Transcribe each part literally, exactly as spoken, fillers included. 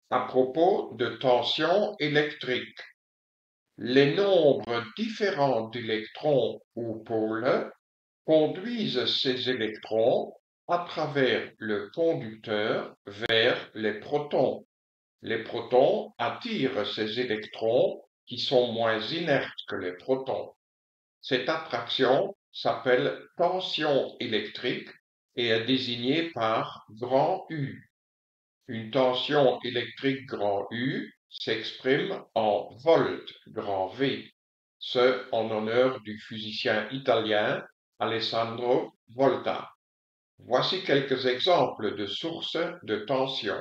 à propos de tension électrique. Les nombres différents d'électrons ou pôles conduisent ces électrons à travers le conducteur vers les protons. Les protons attirent ces électrons qui sont moins inertes que les protons. Cette attraction s'appelle tension électrique et est désignée par grand U. Une tension électrique grand U s'exprime en volts grand V, ce en honneur du physicien italien Alessandro Volta. Voici quelques exemples de sources de tension.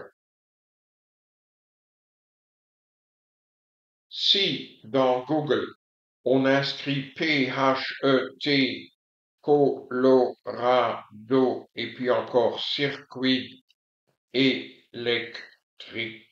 Si dans Google on inscrit P H E T, Colorado et puis encore circuit électrique,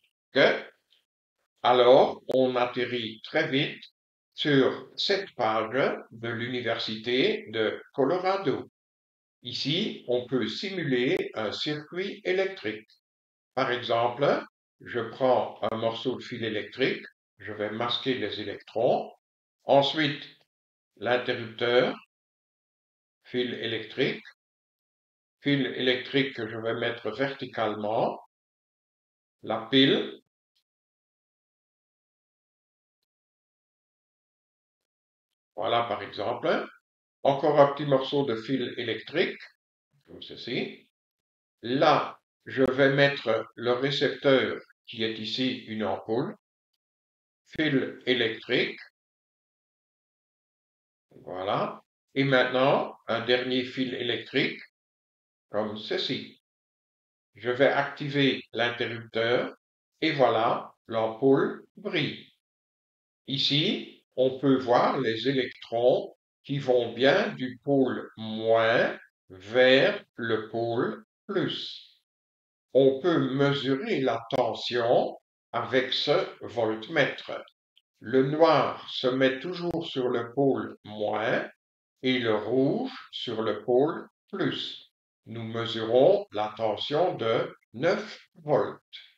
alors on atterrit très vite sur cette page de l'Université de Colorado. Ici, on peut simuler un circuit électrique. Par exemple, je prends un morceau de fil électrique, je vais masquer les électrons, ensuite l'interrupteur, fil électrique, fil électrique que je vais mettre verticalement, la pile, voilà par exemple, encore un petit morceau de fil électrique, comme ceci. Là, je vais mettre le récepteur qui est ici une ampoule, fil électrique, voilà, et maintenant un dernier fil électrique, comme ceci. Je vais activer l'interrupteur et voilà, l'ampoule brille. Ici, on peut voir les électrons qui vont bien du pôle moins vers le pôle plus. On peut mesurer la tension avec ce voltmètre. Le noir se met toujours sur le pôle moins et le rouge sur le pôle plus. Nous mesurons la tension de neuf volts.